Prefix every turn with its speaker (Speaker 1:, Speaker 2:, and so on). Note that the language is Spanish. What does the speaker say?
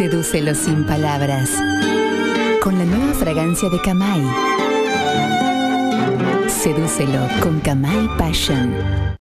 Speaker 1: Sedúcelo sin palabras. Con la nueva fragancia de Camay. Sedúcelo con Camay Passion.